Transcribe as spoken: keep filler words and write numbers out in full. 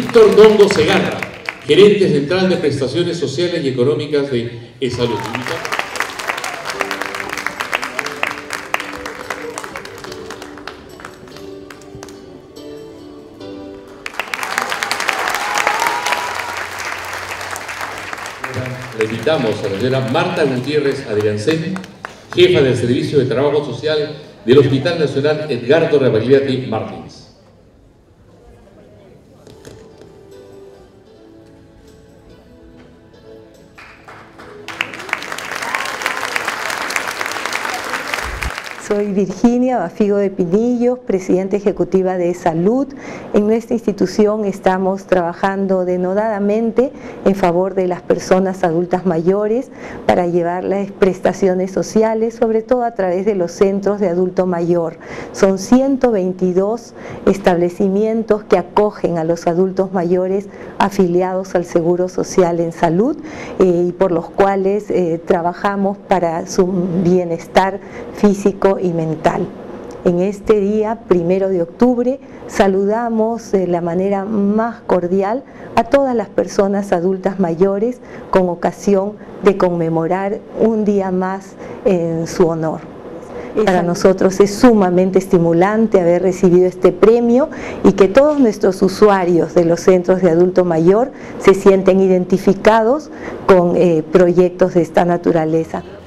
Víctor Dongo Segarra, gerente central de prestaciones sociales y económicas de E-Salud. Le invitamos a la señora Marta Gutiérrez Adriancén, jefa del Servicio de Trabajo Social del Hospital Nacional Edgardo Rebagliati Martins. Soy Virginia Bafigo de Pinillos, presidenta ejecutiva de Salud. En nuestra institución estamos trabajando denodadamente en favor de las personas adultas mayores para llevarles prestaciones sociales, sobre todo a través de los centros de adulto mayor. Son ciento veintidós establecimientos que acogen a los adultos mayores afiliados al Seguro Social en Salud eh, y por los cuales eh, trabajamos para su bienestar físico y mental. En este día, primero de octubre, saludamos de la manera más cordial a todas las personas adultas mayores con ocasión de conmemorar un día más en su honor. Para nosotros es sumamente estimulante haber recibido este premio y que todos nuestros usuarios de los centros de adulto mayor se sienten identificados con eh, proyectos de esta naturaleza.